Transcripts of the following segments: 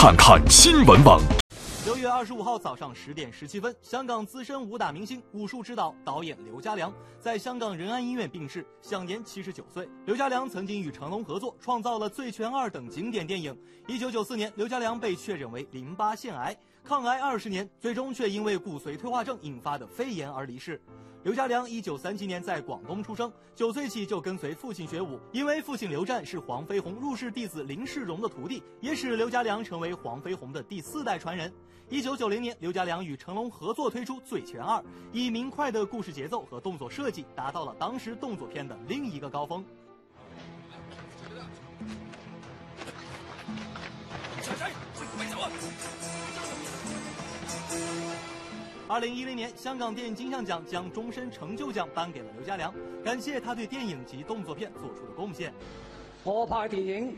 看看新闻网。 6月25号早上10点17分，香港资深武打明星、武术指导、导演刘家良在香港仁安医院病逝，享年79岁。刘家良曾经与成龙合作，创造了《醉拳2》等经典电影。1994年，刘家良被确诊为淋巴腺癌，抗癌20年，最终却因为骨髓退化症引发的肺炎而离世。刘家良1937年在广东出生，9岁起就跟随父亲学武，因为父亲刘湛是黄飞鸿入室弟子林世荣的徒弟，也使刘家良成为黄飞鸿的第4代传人。1990年，刘家良与成龙合作推出《醉拳2》，以明快的故事节奏和动作设计，达到了当时动作片的另一个高峰。2010年，香港电影金像奖将终身成就奖颁给了刘家良，感谢他对电影及动作片做出的贡献。 我拍電影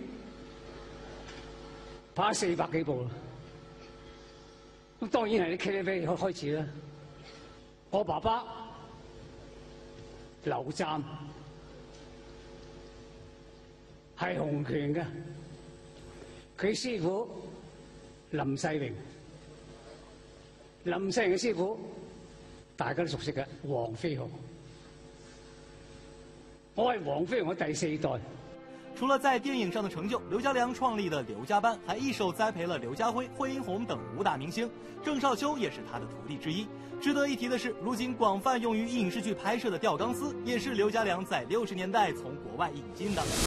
拍400幾部啦，咁當然係啲 KTV 開始啦。我爸爸劉湛係洪拳嘅，佢師傅林世榮。林世榮嘅師傅，大家都熟悉嘅黃飛鴻。我係黃飛鴻嘅第4代。 除了在电影上的成就，刘家良创立的刘家班还一手栽培了刘家辉、惠英红等武打明星，郑少秋也是他的徒弟之一。值得一提的是，如今广泛用于影视剧拍摄的吊钢丝，也是刘家良在60年代从国外引进的。